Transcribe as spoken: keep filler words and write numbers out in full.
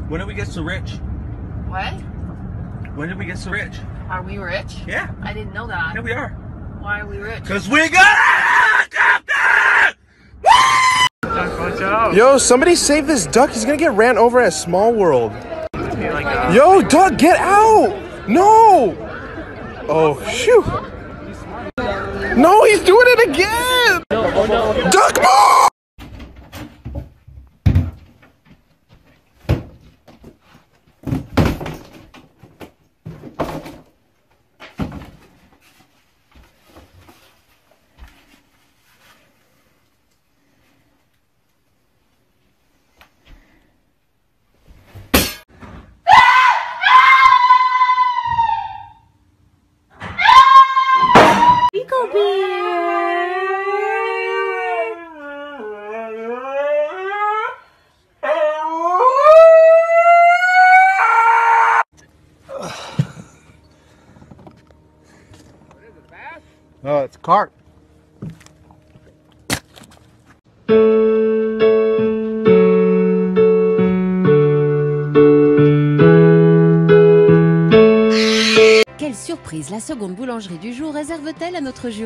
When did we get so rich? What? When did we get so rich? Are we rich? Yeah. I didn't know that. Yeah, we are. Why are we rich? Cause we got a Yo, somebody save this duck. He's gonna get ran over at Small World. Yo, duck, get out! No! Oh, shoot. No, he's doing it again! Duck, move! Oh, it's a cart. Quelle surprise la seconde boulangerie du jour réserve-t-elle à notre jury ?